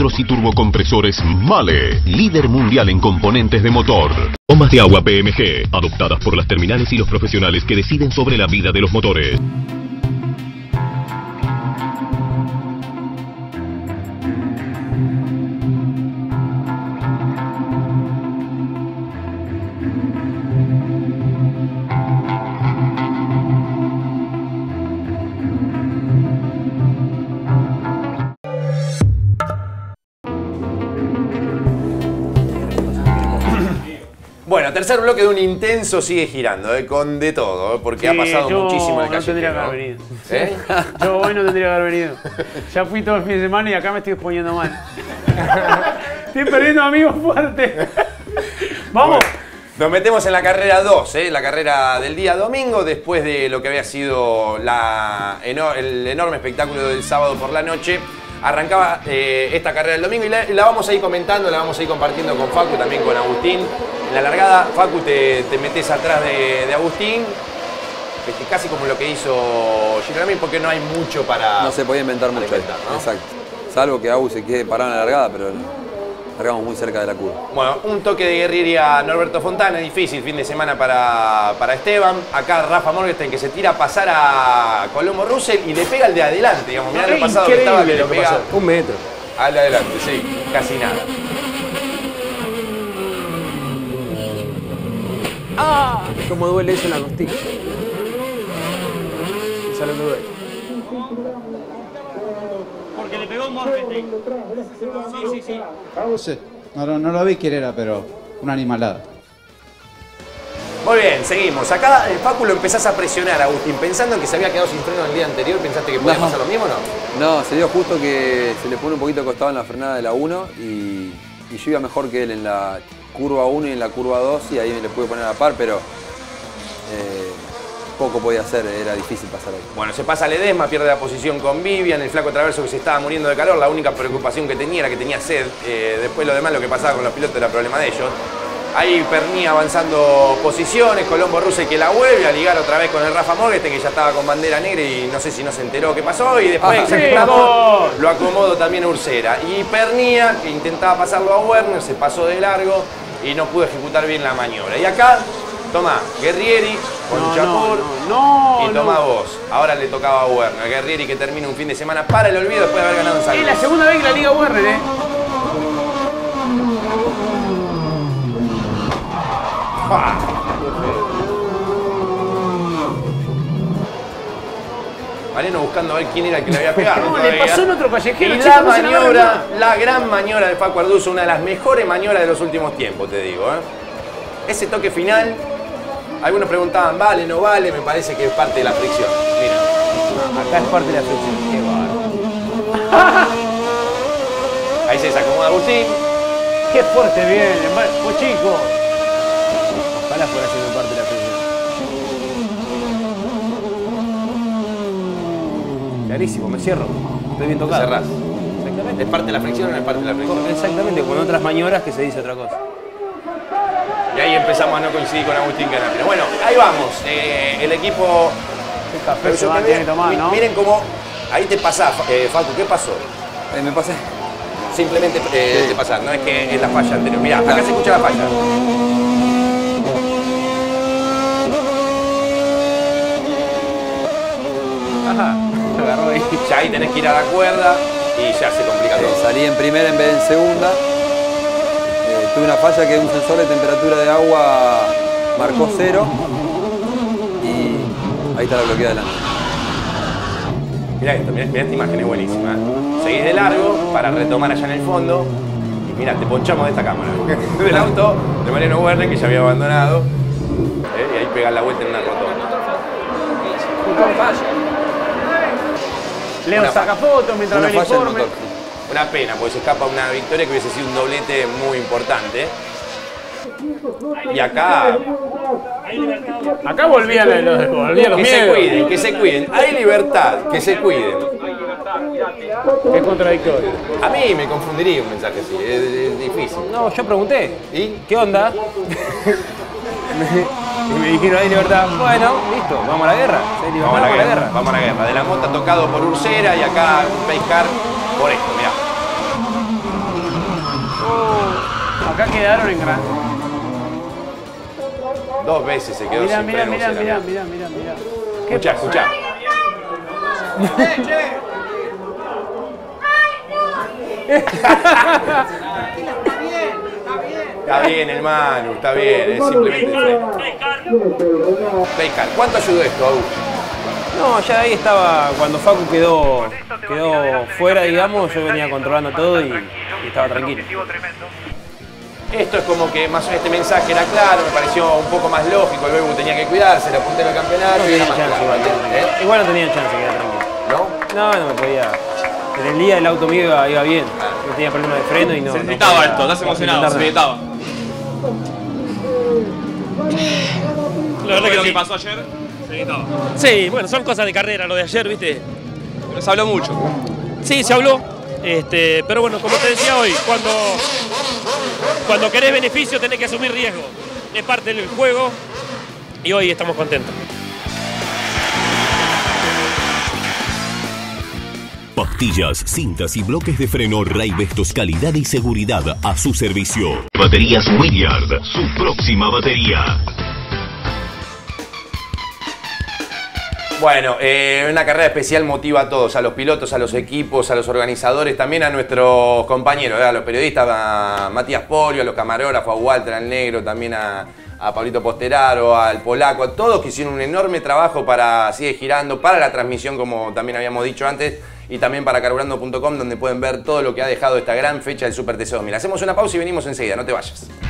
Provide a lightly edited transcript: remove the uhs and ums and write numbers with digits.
cilindros y turbocompresores Mahle, líder mundial en componentes de motor. Bombas de agua PMG, adoptadas por las terminales y los profesionales que deciden sobre la vida de los motores. Bueno, tercer bloque de un intenso sigue girando, con de todo, porque sí, ha pasado muchísimo en el callejero. No tendría que haber venido. Yo hoy no tendría que haber venido. Ya fui todo el fin de semana y acá me estoy exponiendo mal. Estoy perdiendo amigos fuertes. ¡Vamos! Bueno, nos metemos en la carrera 2, la carrera del día domingo, después de lo que había sido el enorme espectáculo del sábado por la noche. Arrancaba esta carrera del domingo y la vamos a ir comentando, la vamos a ir compartiendo con Facu, también con Agustín. En la largada, Facu, te metes atrás de Agustín, casi como lo que hizo Girolami, porque no hay mucho para... No se podía inventar mucho, ¿no? Exacto. Salvo que Agus se quede parado en la largada, pero largamos muy cerca de la curva. Bueno, un toque de Guerrieri a Norberto Fontana, difícil fin de semana para Esteban. Acá Rafa Morgenstern, que se tira a pasar a Colombo Russell y le pega al de adelante, digamos. Mirá lo pasado que estaba, que le pega... Un metro. Al de adelante, sí, casi nada. ¡Ah! ¿Cómo duele eso en la costilla? Eso no me duele. Porque le pegó Morgenstern. Sí. No lo vi quién era, pero una animalada. Muy bien, seguimos. Acá el Facu lo empezás a presionar, Agustín, pensando en que se había quedado sin freno el día anterior. ¿Pensaste que podía pasar lo mismo o no? No, se dio justo que se le pone un poquito costado en la frenada de la 1 y yo iba mejor que él en la curva 1 y en la curva 2 y ahí me le pude poner a la par, pero poco podía hacer, era difícil pasar ahí. Bueno, se pasa Ledesma, pierde la posición con Vivian, el flaco Traverso que se estaba muriendo de calor, la única preocupación que tenía era que tenía sed, después lo demás, lo que pasaba con los pilotos era problema de ellos. Ahí Pernía avanzando posiciones, Colombo Russell que la vuelve a ligar otra vez con el Rafa Morgenstern, que ya estaba con bandera negra y no sé si no se enteró qué pasó, y después lo acomodo también a Ursera. Y Pernía, que intentaba pasarlo a Werner, se pasó de largo y no pudo ejecutar bien la maniobra. Y acá, toma Guerrieri con Chapur y toma vos. Ahora le tocaba a Werner. Guerrieri que termina un fin de semana para el olvido después de haber ganado en San Luis. Es la segunda vez que la liga Werner, Mariano buscando a ver quién era el que le había pegado. No, le pasó en otro callejero. Y la maniobra, la gran maniobra de Facu Arduzo, una de las mejores maniobras de los últimos tiempos, te digo. Ese toque final, algunos preguntaban, ¿vale, no vale? Me parece que es parte de la fricción. Mira. Acá es parte de la fricción. Qué bárbaro. Ahí se desacomoda Agustín. Qué fuerte viene, pues chicos. Ojalá fuera siendo parte de la fricción. Clarísimo, me cierro. Estoy bien tocado. Cerrás. Exactamente. ¿Es parte de la fricción o no es parte de la fricción? Exactamente, con otras maniobras que se dice otra cosa. Y ahí empezamos a no coincidir con Agustín Canapino. Bueno, ahí vamos. El equipo... Café se va a tener que tomar, ¿no? Miren cómo... Ahí te pasás, Facu, ¿qué pasó? Me pasé. Simplemente te pasás, no es que es la falla anterior. Mirá, acá se escucha la falla. Ajá, me agarró ahí. Ya ahí tenés que ir a la cuerda y ya se complica todo. Salí en primera en vez de en segunda. Tuve una falla que un sensor de temperatura de agua marcó 0 y ahí está la bloqueada delante. Mirá esto, mirá esta imagen, es buenísima. Seguís de largo para retomar allá en el fondo y mirá, te ponchamos de esta cámara. Del auto de Mariano Werner, que ya había abandonado, y ahí pegás la vuelta en una rotonda. Leo saca fotos mientras ve el informe. Una pena, porque se escapa una victoria que hubiese sido un doblete muy importante. Y acá... Acá volvían los miedos. Que se cuiden. Hay libertad, que se cuiden. Qué contradictorio. A mí me confundiría un mensaje así, es difícil. No, yo pregunté. ¿Y? ¿Qué onda? Y me dijeron, hay libertad. Bueno, listo, vamos a la guerra. Vamos a la guerra. Vamos a la guerra. De la Mota tocado por Ursera y acá un pace car por esto, mirá. acá quedaron en gran. 2 veces se quedó Mirá, sin mirá, freno. mirá, Ucera. mirá, mirá, mirá. ¿Qué Escuchá, pasó? escuchá. Está bien, hermano, está bien. Es simplemente fake car. ¿Cuánto ayudó esto, Augusto? No, ya ahí estaba, cuando Facu quedó fuera, digamos, yo venía controlando todo y estaba tranquilo. Esto es como que más o menos este mensaje era claro, me pareció un poco más lógico, el Bebu tenía que cuidarse, era puntero del campeonato. No y era tenía más chance claro, igual, igual no tenía chance, quedar tranquilo. ¿No? No me podía. En el día el auto mío iba bien, no tenía problema de freno y no. Se necesitaba esto, estás emocionado, se necesitaba. La verdad que Lo que sí. pasó ayer, se necesitaba. Sí, bueno, son cosas de carrera lo de ayer, ¿viste? Pero se habló mucho. Sí, se habló. Pero bueno, como te decía hoy, cuando querés beneficio tenés que asumir riesgo. Es parte del juego y hoy estamos contentos. Pastillas, cintas y bloques de freno Raibestos, calidad y seguridad a su servicio. Baterías Williard, su próxima batería. Bueno, una carrera especial motiva a todos, a los pilotos, a los equipos, a los organizadores, también a nuestros compañeros, a los periodistas, a Matías Polio, a los camarógrafos, a Walter, al Negro, también a Pablito Posteraro, al Polaco, a todos que hicieron un enorme trabajo para Sigue Girando, para la transmisión, como también habíamos dicho antes, y también para carburando.com, donde pueden ver todo lo que ha dejado esta gran fecha del Super TC2000. Hacemos una pausa y venimos enseguida, no te vayas.